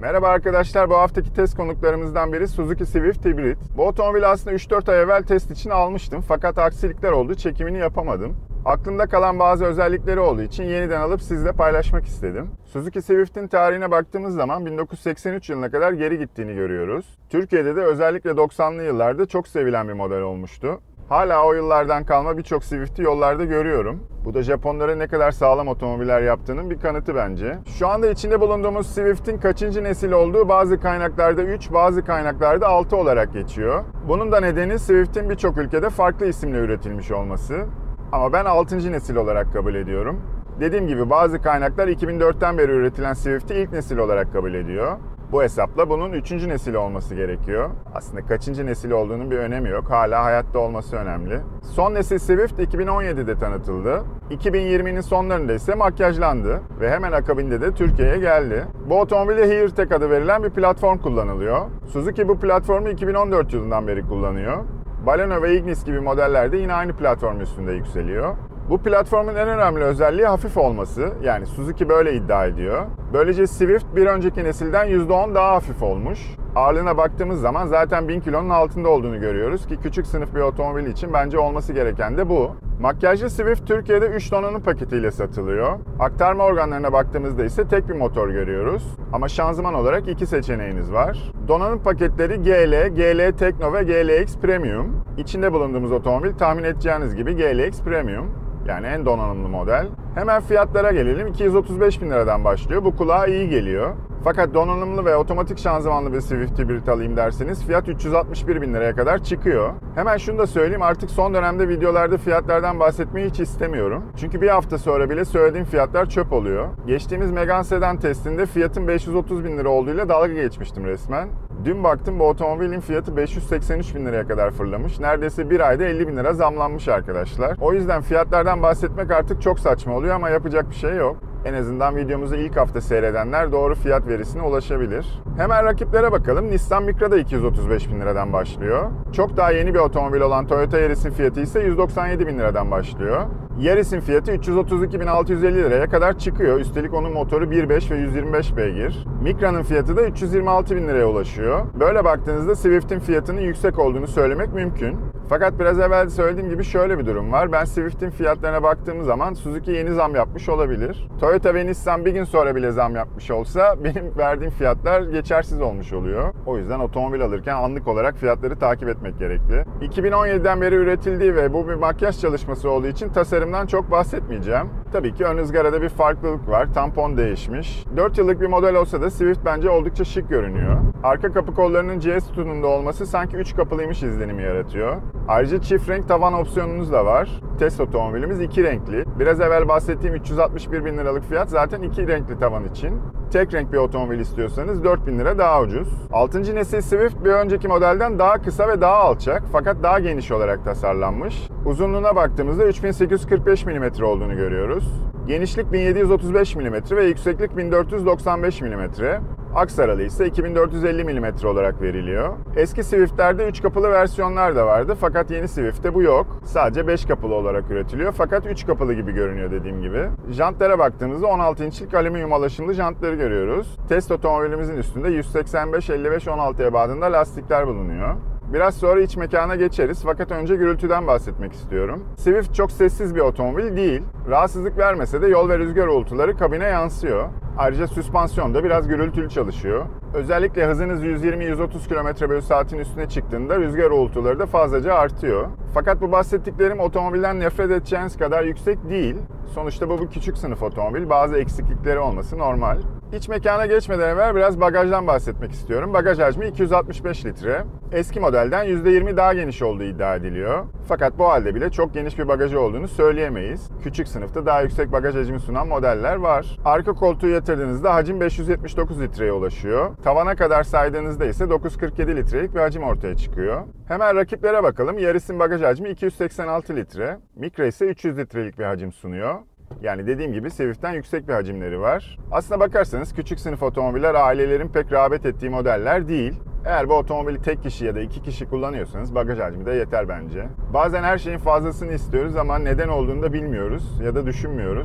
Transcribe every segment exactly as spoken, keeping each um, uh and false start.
Merhaba arkadaşlar, bu haftaki test konuklarımızdan biri Suzuki Swift Hybrid. Bu otomobili aslında üç dört ay evvel test için almıştım fakat aksilikler oldu, çekimini yapamadım. Aklımda kalan bazı özellikleri olduğu için yeniden alıp sizle paylaşmak istedim. Suzuki Swift'in tarihine baktığımız zaman bin dokuz yüz seksen üç yılına kadar geri gittiğini görüyoruz. Türkiye'de de özellikle doksanlı yıllarda çok sevilen bir model olmuştu. Hala o yıllardan kalma birçok Swift'i yollarda görüyorum. Bu da Japonlara ne kadar sağlam otomobiller yaptığının bir kanıtı bence. Şu anda içinde bulunduğumuz Swift'in kaçıncı nesil olduğu bazı kaynaklarda üç, bazı kaynaklarda altı olarak geçiyor. Bunun da nedeni Swift'in birçok ülkede farklı isimle üretilmiş olması. Ama ben altıncı nesil olarak kabul ediyorum. Dediğim gibi bazı kaynaklar iki bin dörtten beri üretilen Swift'i ilk nesil olarak kabul ediyor. Bu hesapla bunun üçüncü nesil olması gerekiyor. Aslında kaçıncı nesil olduğunun bir önemi yok. Hala hayatta olması önemli. Son nesil Swift iki bin on yedide tanıtıldı. iki bin yirminin sonlarında ise makyajlandı ve hemen akabinde de Türkiye'ye geldi. Bu otomobilde HereTech adı verilen bir platform kullanılıyor. Suzuki bu platformu iki bin on dört yılından beri kullanıyor. Baleno ve Ignis gibi modeller de yine aynı platform üstünde yükseliyor. Bu platformun en önemli özelliği hafif olması, yani Suzuki böyle iddia ediyor. Böylece Swift bir önceki nesilden yüzde on daha hafif olmuş. Ağırlığına baktığımız zaman zaten bin kilonun altında olduğunu görüyoruz ki küçük sınıf bir otomobil için bence olması gereken de bu. Makyajlı Swift Türkiye'de üç donanım paketiyle satılıyor. Aktarma organlarına baktığımızda ise tek bir motor görüyoruz. Ama şanzıman olarak iki seçeneğiniz var. Donanım paketleri G L, G L Tekno ve G L X Premium. İçinde bulunduğumuz otomobil tahmin edeceğiniz gibi G L X Premium. Yani en donanımlı model. Hemen fiyatlara gelelim. iki yüz otuz beş bin liradan başlıyor. Bu kulağa iyi geliyor. Fakat donanımlı ve otomatik şanzımanlı bir Swift Hybrid alayım derseniz fiyat üç yüz altmış bir bin liraya kadar çıkıyor. Hemen şunu da söyleyeyim, artık son dönemde videolarda fiyatlardan bahsetmeyi hiç istemiyorum. Çünkü bir hafta sonra bile söylediğim fiyatlar çöp oluyor. Geçtiğimiz Megane Sedan testinde fiyatın beş yüz otuz bin lira olduğuyla dalga geçmiştim resmen. Dün baktım bu otomobilin fiyatı beş yüz seksen üç bin liraya kadar fırlamış. Neredeyse bir ayda elli bin lira zamlanmış arkadaşlar. O yüzden fiyatlardan bahsetmek artık çok saçma oluyor ama yapacak bir şey yok. En azından videomuzu ilk hafta seyredenler doğru fiyat verisine ulaşabilir. Hemen rakiplere bakalım. Nissan Micra da iki yüz otuz beş bin liradan başlıyor. Çok daha yeni bir otomobil olan Toyota Yaris'in fiyatı ise yüz doksan yedi bin liradan başlıyor. Yaris'in fiyatı üç yüz otuz iki bin altı yüz elli liraya kadar çıkıyor. Üstelik onun motoru bir nokta beş ve yüz yirmi beş beygir. Micra'nın fiyatı da üç yüz yirmi altı bin liraya ulaşıyor. Böyle baktığınızda Swift'in fiyatının yüksek olduğunu söylemek mümkün. Fakat biraz evvel söylediğim gibi şöyle bir durum var. Ben Swift'in fiyatlarına baktığım zaman Suzuki yeni zam yapmış olabilir. Toyota ve Nissan bir gün sonra bile zam yapmış olsa benim verdiğim fiyatlar geçersiz olmuş oluyor. O yüzden otomobil alırken anlık olarak fiyatları takip etmek gerekli. iki bin on yediden beri üretildiği ve bu bir makyaj çalışması olduğu için tasarımdan çok bahsetmeyeceğim. Tabii ki ön ızgarada bir farklılık var. Tampon değişmiş. dört yıllık bir model olsa da Swift bence oldukça şık görünüyor. Arka kapı kollarının C S sütununda olması sanki üç kapılıymış izlenimi yaratıyor. Ayrıca çift renk tavan opsiyonunuz da var. Test otomobilimiz iki renkli. Biraz evvel bahsettiğim üç yüz altmış bir bin liralık fiyat zaten iki renkli tavan için. Tek renk bir otomobil istiyorsanız dört bin lira daha ucuz. altıncı nesil Swift bir önceki modelden daha kısa ve daha alçak fakat daha geniş olarak tasarlanmış. Uzunluğuna baktığımızda üç bin sekiz yüz kırk beş milimetre olduğunu görüyoruz. Genişlik bin yedi yüz otuz beş milimetre ve yükseklik bin dört yüz doksan beş milimetre. Aks aralığı ise iki bin dört yüz elli milimetre olarak veriliyor. Eski Swift'lerde üç kapılı versiyonlar da vardı fakat yeni Swift'te bu yok. Sadece beş kapılı olarak üretiliyor fakat üç kapılı gibi görünüyor dediğim gibi. Jantlara baktığımızda on altı inçlik alüminyum alaşımlı jantları görüyoruz. Test otomobilimizin üstünde yüz seksen beş elli beş on altı ebadında lastikler bulunuyor. Biraz sonra iç mekana geçeriz fakat önce gürültüden bahsetmek istiyorum. Swift çok sessiz bir otomobil değil. Rahatsızlık vermese de yol ve rüzgar uğultuları kabine yansıyor. Ayrıca süspansiyon da biraz gürültülü çalışıyor. Özellikle hızınız yüz yirmi yüz otuz kilometre bölü saatin üstüne çıktığında rüzgar uğultuları da fazlaca artıyor. Fakat bu bahsettiklerim otomobilden nefret edeceğiniz kadar yüksek değil. Sonuçta bu bir küçük sınıf otomobil. Bazı eksiklikleri olması normal. İç mekana geçmeden evvel biraz bagajdan bahsetmek istiyorum. Bagaj hacmi iki yüz altmış beş litre. Eski modelden yüzde yirmi daha geniş olduğu iddia ediliyor. Fakat bu halde bile çok geniş bir bagajı olduğunu söyleyemeyiz. Küçük sınıfta daha yüksek bagaj hacmi sunan modeller var. Arka koltuğu yatırdığınızda hacim beş yüz yetmiş dokuz litreye ulaşıyor. Tavana kadar saydığınızda ise dokuz yüz kırk yedi litrelik bir hacim ortaya çıkıyor. Hemen rakiplere bakalım. Yaris'in bagaj hacmi iki yüz seksen altı litre. Micra ise üç yüz litrelik bir hacim sunuyor. Yani dediğim gibi Swift'ten yüksek bir hacimleri var. Aslına bakarsanız küçük sınıf otomobiller ailelerin pek rağbet ettiği modeller değil. Eğer bu otomobili tek kişi ya da iki kişi kullanıyorsanız bagaj hacmi de yeter bence. Bazen her şeyin fazlasını istiyoruz ama neden olduğunu da bilmiyoruz ya da düşünmüyoruz.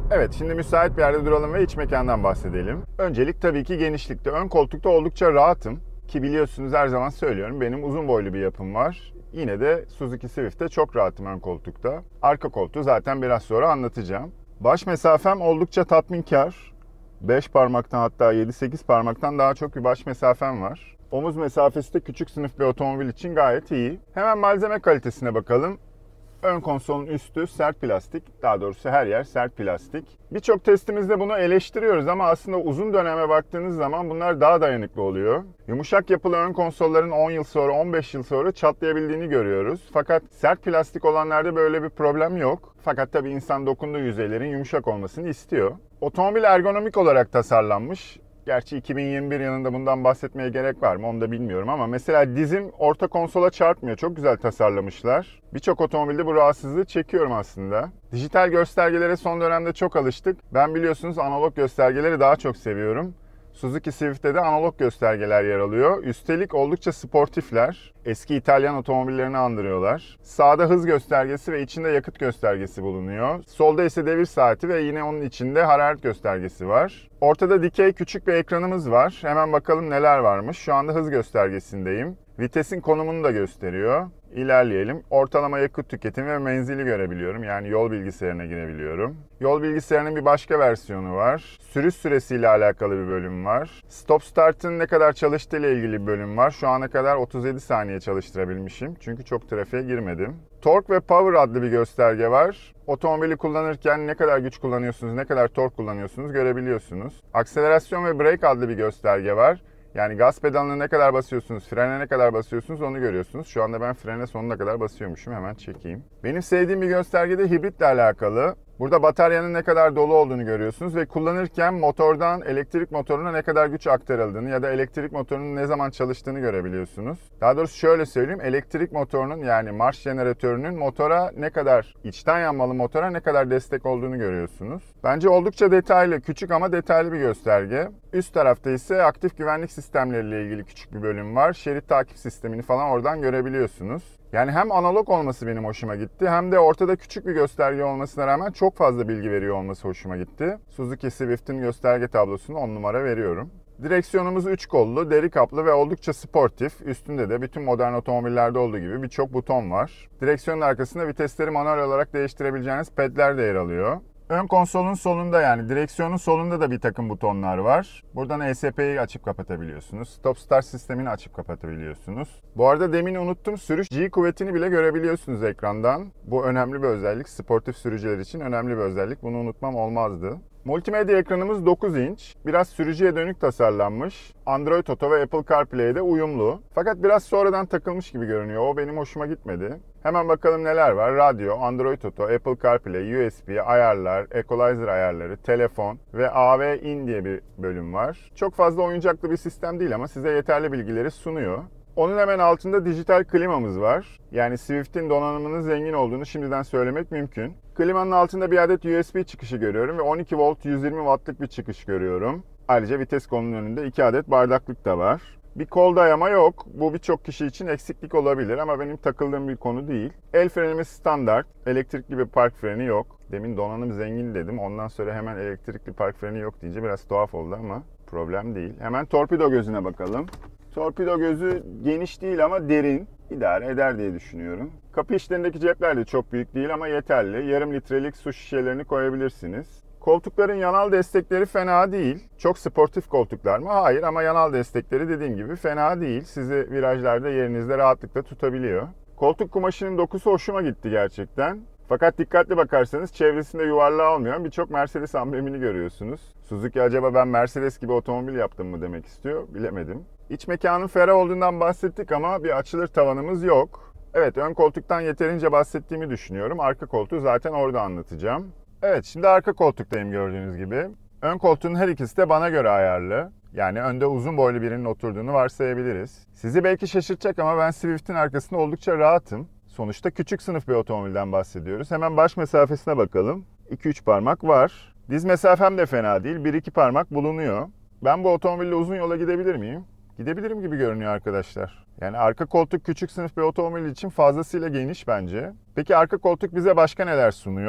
Evet, şimdi müsait bir yerde duralım ve iç mekandan bahsedelim. Öncelik tabii ki genişlikte. Ön koltukta oldukça rahatım. Ki biliyorsunuz, her zaman söylüyorum, benim uzun boylu bir yapım var. Yine de Suzuki Swift'te çok rahatım ön koltukta. Arka koltuğu zaten biraz sonra anlatacağım. Baş mesafem oldukça tatminkar. beş parmaktan, hatta yedi sekiz parmaktan daha çok bir baş mesafem var. Omuz mesafesi de küçük sınıf bir otomobil için gayet iyi. Hemen malzeme kalitesine bakalım. Ön konsolun üstü sert plastik, daha doğrusu her yer sert plastik. Birçok testimizde bunu eleştiriyoruz ama aslında uzun döneme baktığınız zaman bunlar daha dayanıklı oluyor. Yumuşak yapılı ön konsolların on yıl sonra, on beş yıl sonra çatlayabildiğini görüyoruz. Fakat sert plastik olanlarda böyle bir problem yok. Fakat tabii insan dokunduğu yüzeylerin yumuşak olmasını istiyor. Otomobil ergonomik olarak tasarlanmış. Gerçi iki bin yirmi bir yılında bundan bahsetmeye gerek var mı onu da bilmiyorum ama mesela dizim orta konsola çarpmıyor. Çok güzel tasarlamışlar. Birçok otomobilde bu rahatsızlığı çekiyorum aslında. Dijital göstergelere son dönemde çok alıştık. Ben biliyorsunuz analog göstergeleri daha çok seviyorum. Suzuki Swift'te de analog göstergeler yer alıyor. Üstelik oldukça sportifler. Eski İtalyan otomobillerini andırıyorlar. Sağda hız göstergesi ve içinde yakıt göstergesi bulunuyor. Solda ise devir saati ve yine onun içinde hararet göstergesi var. Ortada dikey küçük bir ekranımız var. Hemen bakalım neler varmış. Şu anda hız göstergesindeyim. Vitesin konumunu da gösteriyor. İlerleyelim. Ortalama yakıt tüketimi ve menzili görebiliyorum. Yani yol bilgisayarına girebiliyorum. Yol bilgisayarının bir başka versiyonu var. Sürüş süresiyle alakalı bir bölüm var. Stop start'ın ne kadar çalıştığı ile ilgili bir bölüm var. Şu ana kadar otuz yedi saniye çalıştırabilmişim. Çünkü çok trafiğe girmedim. Torque ve Power adlı bir gösterge var. Otomobili kullanırken ne kadar güç kullanıyorsunuz, ne kadar tork kullanıyorsunuz görebiliyorsunuz. Akselerasyon ve Brake adlı bir gösterge var. Yani gaz pedalına ne kadar basıyorsunuz, frene ne kadar basıyorsunuz onu görüyorsunuz. Şu anda ben frene sonuna kadar basıyormuşum. Hemen çekeyim. Benim sevdiğim bir gösterge de hibritle alakalı. Burada bataryanın ne kadar dolu olduğunu görüyorsunuz ve kullanırken motordan elektrik motoruna ne kadar güç aktarıldığını ya da elektrik motorunun ne zaman çalıştığını görebiliyorsunuz. Daha doğrusu şöyle söyleyeyim, elektrik motorunun yani marş jeneratörünün motora ne kadar, içten yanmalı motora ne kadar destek olduğunu görüyorsunuz. Bence oldukça detaylı, küçük ama detaylı bir gösterge. Üst tarafta ise aktif güvenlik sistemleriyle ilgili küçük bir bölüm var. Şerit takip sistemini falan oradan görebiliyorsunuz. Yani hem analog olması benim hoşuma gitti hem de ortada küçük bir gösterge olmasına rağmen çok fazla bilgi veriyor olması hoşuma gitti. Suzuki Swift'in gösterge tablosunu on numara veriyorum. Direksiyonumuz üç kollu, deri kaplı ve oldukça sportif. Üstünde de bütün modern otomobillerde olduğu gibi birçok buton var. Direksiyonun arkasında vitesleri manuel olarak değiştirebileceğiniz pedler de yer alıyor. Ön konsolun solunda, yani direksiyonun solunda da bir takım butonlar var. Buradan E S P'yi açıp kapatabiliyorsunuz. Stop start sistemini açıp kapatabiliyorsunuz. Bu arada demin unuttum, sürüş G kuvvetini bile görebiliyorsunuz ekrandan. Bu önemli bir özellik. Sportif sürücüler için önemli bir özellik. Bunu unutmam olmazdı. Multimedya ekranımız dokuz inç. Biraz sürücüye dönük tasarlanmış. Android Auto ve Apple CarPlay'de uyumlu. Fakat biraz sonradan takılmış gibi görünüyor. O benim hoşuma gitmedi. Hemen bakalım neler var. Radyo, Android Auto, Apple CarPlay, U S B, ayarlar, Equalizer ayarları, telefon ve A V in diye bir bölüm var. Çok fazla oyuncaklı bir sistem değil ama size yeterli bilgileri sunuyor. Onun hemen altında dijital klimamız var. Yani Swift'in donanımının zengin olduğunu şimdiden söylemek mümkün. Klimanın altında bir adet U S B çıkışı görüyorum ve on iki volt yüz yirmi wattlık bir çıkış görüyorum. Ayrıca vites kolunun önünde iki adet bardaklık da var. Bir kol dayama yok. Bu birçok kişi için eksiklik olabilir ama benim takıldığım bir konu değil. El frenimiz standart. Elektrikli bir park freni yok. Demin donanım zengin dedim. Ondan sonra hemen elektrikli park freni yok deyince biraz tuhaf oldu ama problem değil. Hemen torpido gözüne bakalım. Torpido gözü geniş değil ama derin. İdare eder diye düşünüyorum. Kapı içlerindeki cepler de çok büyük değil ama yeterli. Yarım litrelik su şişelerini koyabilirsiniz. Koltukların yanal destekleri fena değil. Çok sportif koltuklar mı? Hayır, ama yanal destekleri dediğim gibi fena değil. Sizi virajlarda yerinizde rahatlıkla tutabiliyor. Koltuk kumaşının dokusu hoşuma gitti gerçekten. Fakat dikkatli bakarsanız çevresinde yuvarlağı olmayan birçok Mercedes amblemini görüyorsunuz. Suzuki acaba ben Mercedes gibi otomobil yaptım mı demek istiyor, bilemedim. İç mekanın ferah olduğundan bahsettik ama bir açılır tavanımız yok. Evet, ön koltuktan yeterince bahsettiğimi düşünüyorum. Arka koltuğu zaten orada anlatacağım. Evet, şimdi arka koltuktayım gördüğünüz gibi. Ön koltuğun her ikisi de bana göre ayarlı. Yani önde uzun boylu birinin oturduğunu varsayabiliriz. Sizi belki şaşırtacak ama ben Swift'in arkasında oldukça rahatım. Sonuçta küçük sınıf bir otomobilden bahsediyoruz. Hemen baş mesafesine bakalım. iki üç parmak var. Diz mesafem de fena değil. bir iki parmak bulunuyor. Ben bu otomobille uzun yola gidebilir miyim? Gidebilirim gibi görünüyor arkadaşlar. Yani arka koltuk küçük sınıf bir otomobil için fazlasıyla geniş bence. Peki arka koltuk bize başka neler sunuyor?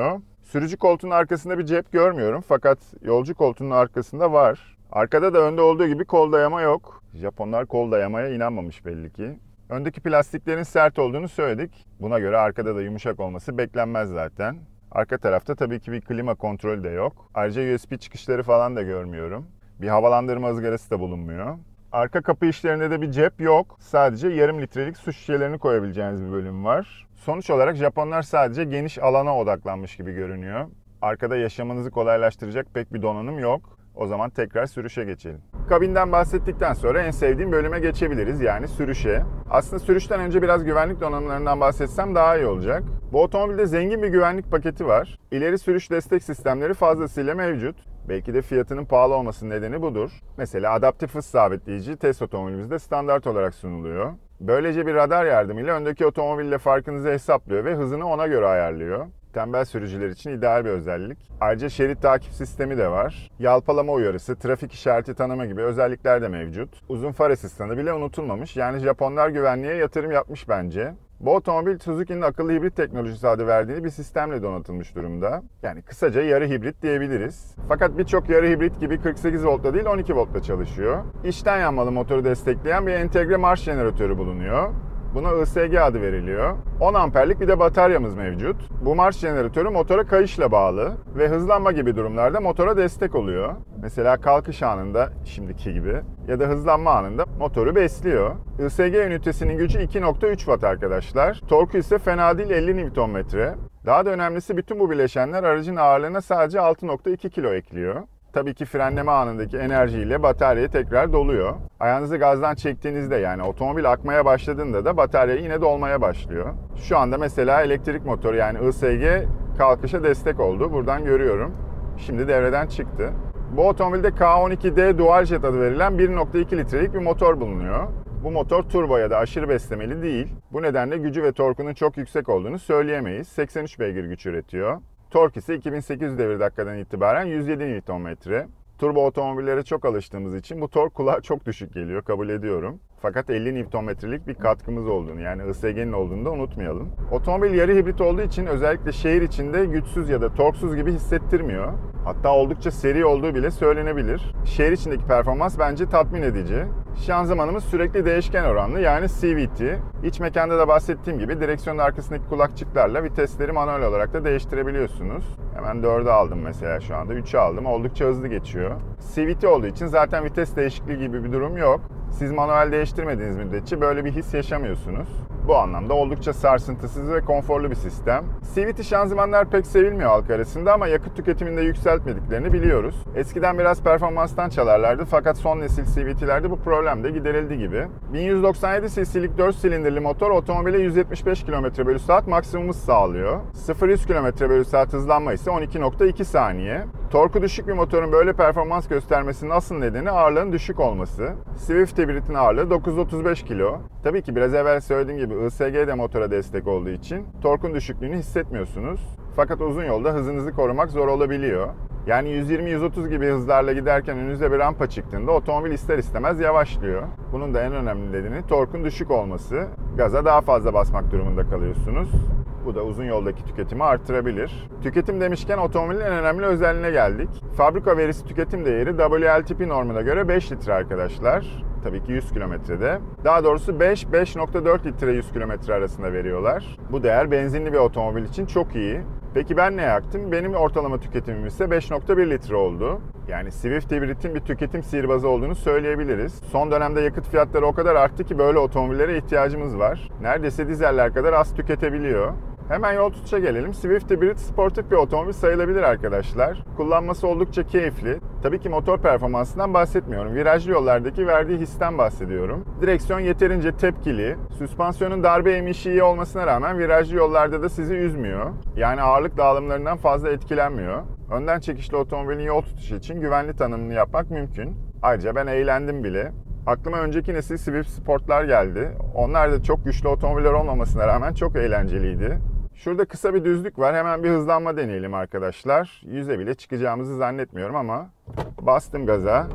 Sürücü koltuğunun arkasında bir cep görmüyorum fakat yolcu koltuğunun arkasında var. Arkada da önde olduğu gibi kol dayama yok. Japonlar kol dayamaya inanmamış belli ki. Öndeki plastiklerin sert olduğunu söyledik. Buna göre arkada da yumuşak olması beklenmez zaten. Arka tarafta tabii ki bir klima kontrolü de yok. Ayrıca U S B çıkışları falan da görmüyorum. Bir havalandırma ızgarası da bulunmuyor. Arka kapı işlerinde de bir cep yok. Sadece yarım litrelik su şişelerini koyabileceğiniz bir bölüm var. Sonuç olarak Japonlar sadece geniş alana odaklanmış gibi görünüyor. Arkada yaşamınızı kolaylaştıracak pek bir donanım yok. O zaman tekrar sürüşe geçelim. Kabinden bahsettikten sonra en sevdiğim bölüme geçebiliriz, yani sürüşe. Aslında sürüşten önce biraz güvenlik donanımlarından bahsetsem daha iyi olacak. Bu otomobilde zengin bir güvenlik paketi var. İleri sürüş destek sistemleri fazlasıyla mevcut. Belki de fiyatının pahalı olmasının nedeni budur. Mesela adaptif hız sabitleyici test otomobilimizde standart olarak sunuluyor. Böylece bir radar yardımıyla öndeki otomobille farkınızı hesaplıyor ve hızını ona göre ayarlıyor. Tembel sürücüler için ideal bir özellik. Ayrıca şerit takip sistemi de var. Yalpalama uyarısı, trafik işareti tanıma gibi özellikler de mevcut. Uzun far asistanı bile unutulmamış. Yani Japonlar güvenliğe yatırım yapmış bence. Bu otomobil Suzuki'nin akıllı hibrit teknolojisi adı verdiği bir sistemle donatılmış durumda. Yani kısaca yarı hibrit diyebiliriz. Fakat birçok yarı hibrit gibi kırk sekiz voltla değil on iki voltla çalışıyor. İçten yanmalı motoru destekleyen bir entegre marş jeneratörü bulunuyor. Buna I S G adı veriliyor. on amperlik bir de bataryamız mevcut. Bu marş jeneratörü motora kayışla bağlı ve hızlanma gibi durumlarda motora destek oluyor. Mesela kalkış anında, şimdiki gibi, ya da hızlanma anında motoru besliyor. I S G ünitesinin gücü iki nokta üç watt arkadaşlar. Torku ise fena değil elli newton metre. Daha da önemlisi bütün bu bileşenler aracın ağırlığına sadece altı nokta iki kilo ekliyor. Tabii ki frenleme anındaki enerjiyle bataryayı tekrar doluyor. Ayağınızı gazdan çektiğinizde, yani otomobil akmaya başladığında da batarya yine dolmaya başlıyor. Şu anda mesela elektrik motoru, yani I S G kalkışa destek oldu. Buradan görüyorum. Şimdi devreden çıktı. Bu otomobilde K on iki D Dualjet adı verilen bir nokta iki litrelik bir motor bulunuyor. Bu motor turbo ya da aşırı beslemeli değil. Bu nedenle gücü ve torkunun çok yüksek olduğunu söyleyemeyiz. seksen üç beygir güç üretiyor. Tork ise iki bin sekiz yüz devir dakikadan itibaren yüz yedi newton metre. Turbo otomobillere çok alıştığımız için bu tork kulağa çok düşük geliyor, kabul ediyorum. Fakat elli newton metrelik bir katkımız olduğunu, yani I S G'nin olduğunu da unutmayalım. Otomobil yarı hibrit olduğu için özellikle şehir içinde güçsüz ya da torksuz gibi hissettirmiyor. Hatta oldukça seri olduğu bile söylenebilir. Şehir içindeki performans bence tatmin edici. Şanzımanımız sürekli değişken oranlı, yani C V T. İç mekanda da bahsettiğim gibi direksiyonun arkasındaki kulakçıklarla vitesleri manuel olarak da değiştirebiliyorsunuz. Hemen dörde aldım mesela şu anda. üçe aldım. Oldukça hızlı geçiyor. C V T olduğu için zaten vites değişikliği gibi bir durum yok. Siz manuel değiştirmediğiniz müddetçe böyle bir his yaşamıyorsunuz. Bu anlamda oldukça sarsıntısız ve konforlu bir sistem. C V T şanzımanlar pek sevilmiyor halk arasında ama yakıt tüketiminde yükseltmediklerini biliyoruz. Eskiden biraz performanstan çalarlardı fakat son nesil C V T'lerde bu problem de giderildi gibi. bin yüz doksan yedi cc'lik dört silindirli motor otomobile yüz yetmiş beş kilometre bölü saat maksimum hız sağlıyor. sıfır yüz kilometre bölü saat hızlanma ise on iki nokta iki saniye. Torku düşük bir motorun böyle performans göstermesinin asıl nedeni ağırlığın düşük olması. Swift Hybrid'in ağırlığı dokuz yüz otuz beş kilo. Tabii ki biraz evvel söylediğim gibi I S G de motora destek olduğu için torkun düşüklüğünü hissetmiyorsunuz. Fakat uzun yolda hızınızı korumak zor olabiliyor. Yani yüz yirmi yüz otuz gibi hızlarla giderken önünüze bir rampa çıktığında otomobil ister istemez yavaşlıyor. Bunun da en önemli nedeni torkun düşük olması. Gaza daha fazla basmak durumunda kalıyorsunuz. Bu da uzun yoldaki tüketimi artırabilir. Tüketim demişken otomobilin en önemli özelliğine geldik. Fabrika verisi tüketim değeri W L T P normuna göre beş litre arkadaşlar. Tabii ki yüz kilometrede. Daha doğrusu beş beş nokta dört litre yüz kilometre arasında veriyorlar. Bu değer benzinli bir otomobil için çok iyi. Peki ben ne yaktım? Benim ortalama tüketimim ise beş nokta bir litre oldu. Yani Swift Hybrid'in bir tüketim sihirbazı olduğunu söyleyebiliriz. Son dönemde yakıt fiyatları o kadar arttı ki böyle otomobillere ihtiyacımız var. Neredeyse dizeller kadar az tüketebiliyor. Hemen yol tutuşa gelelim. Swift Hybrid sportif bir otomobil sayılabilir arkadaşlar. Kullanması oldukça keyifli. Tabii ki motor performansından bahsetmiyorum. Virajlı yollardaki verdiği histen bahsediyorum. Direksiyon yeterince tepkili. Süspansiyonun darbe emişi iyi olmasına rağmen virajlı yollarda da sizi üzmüyor. Yani ağırlık dağılımlarından fazla etkilenmiyor. Önden çekişli otomobilin yol tutuşu için güvenli tanımını yapmak mümkün. Ayrıca ben eğlendim bile. Aklıma önceki nesil Swift Sport'lar geldi. Onlar da çok güçlü otomobiller olmamasına rağmen çok eğlenceliydi. Şurada kısa bir düzlük var. Hemen bir hızlanma deneyelim arkadaşlar. yüze bile çıkacağımızı zannetmiyorum ama bastım gaza.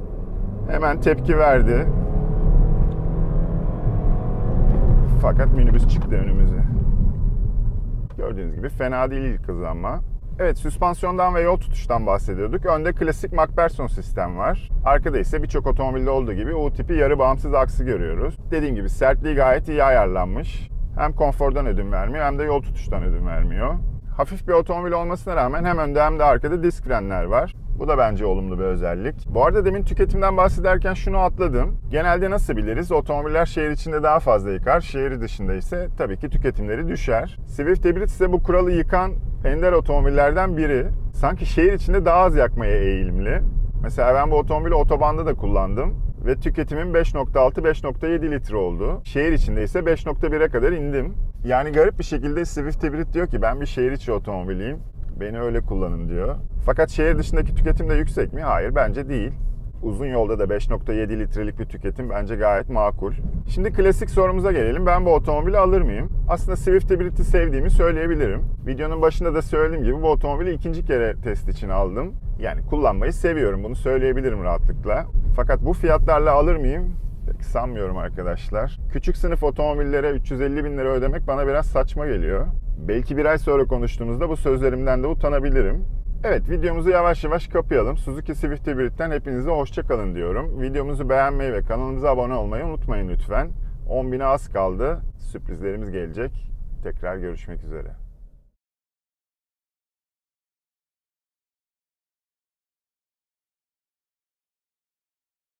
Hemen tepki verdi. Fakat minibüs çıktı önümüze. Gördüğünüz gibi fena değil ilk hızlanma. Evet, süspansiyondan ve yol tutuştan bahsediyorduk. Önde klasik MacPherson sistem var. Arkada ise birçok otomobilde olduğu gibi U tipi yarı bağımsız aksı görüyoruz. Dediğim gibi sertliği gayet iyi ayarlanmış. Hem konfordan ödün vermiyor hem de yol tutuştan ödün vermiyor. Hafif bir otomobil olmasına rağmen hem önde hem de arkada disk frenler var. Bu da bence olumlu bir özellik. Bu arada demin tüketimden bahsederken şunu atladım. Genelde nasıl biliriz? Otomobiller şehir içinde daha fazla yıkar, şehir dışında ise tabii ki tüketimleri düşer. Swift Hybrid ise bu kuralı yıkan ender otomobillerden biri. Sanki şehir içinde daha az yakmaya eğilimli. Mesela ben bu otomobili otobanda da kullandım ve tüketimim beş nokta altı beş nokta yedi litre oldu. Şehir içinde ise beş nokta bire kadar indim. Yani garip bir şekilde Swift Hybrid diyor ki ben bir şehir içi otomobiliyim. Beni öyle kullanın diyor. Fakat şehir dışındaki tüketim de yüksek mi? Hayır, bence değil. Uzun yolda da beş nokta yedi litrelik bir tüketim bence gayet makul. Şimdi klasik sorumuza gelelim. Ben bu otomobili alır mıyım? Aslında Swift Hybrid'i sevdiğimi söyleyebilirim. Videonun başında da söylediğim gibi bu otomobili ikinci kere test için aldım. Yani kullanmayı seviyorum. Bunu söyleyebilirim rahatlıkla. Fakat bu fiyatlarla alır mıyım? Pek sanmıyorum arkadaşlar. Küçük sınıf otomobillere üç yüz elli bin lira ödemek bana biraz saçma geliyor. Belki bir ay sonra konuştuğumuzda bu sözlerimden de utanabilirim. Evet, videomuzu yavaş yavaş kapayalım. Suzuki Swift Hybrid'den hepinize hoşça kalın diyorum. Videomuzu beğenmeyi ve kanalımıza abone olmayı unutmayın lütfen. on bine az kaldı. Sürprizlerimiz gelecek. Tekrar görüşmek üzere.